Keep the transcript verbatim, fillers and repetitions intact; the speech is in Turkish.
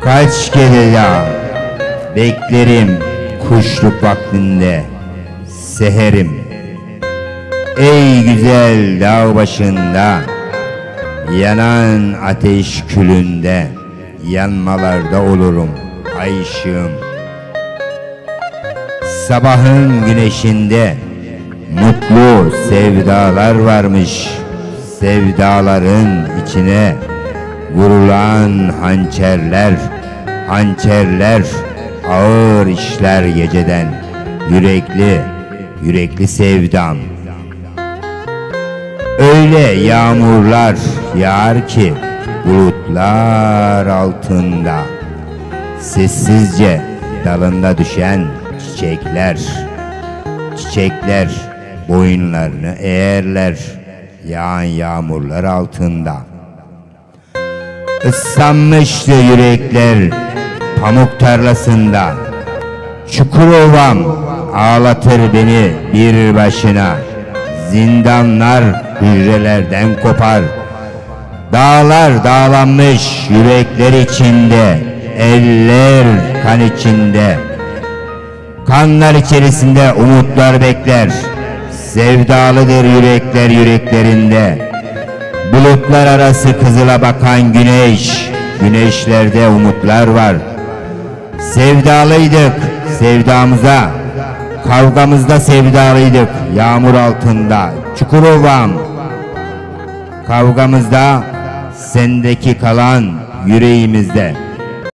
Kaç kere daha beklerim kuşluk vaktinde seherim. Ey güzel dağ başında, yanan ateş külünde, yanmalarda olurum ay ışığım. Sabahın güneşinde mutlu sevdalar varmış, sevdaların içine vurulan hançerler, hançerler ağır işler geceden, yürekli, yürekli sevdam. Öyle yağmurlar yağar ki bulutlar altında, sessizce dalında düşen çiçekler, çiçekler boyunlarını eğerler yağan yağmurlar altında. Islanmıştı yürekler pamuk tarlasında, Çukurovam ağlatır beni bir başına, zindanlar hücrelerden kopar, dağlar dağlanmış yürekler içinde, eller kan içinde, kanlar içerisinde umutlar bekler, sevdalıdır yürekler yüreklerinde. Bulutlar arası kızıla bakan güneş, güneşlerde umutlar var. Sevdalıydık sevdamıza, kavgamızda sevdalıydık yağmur altında, Çukurovam. Kavgamızda sendeki kalan yüreğimizde.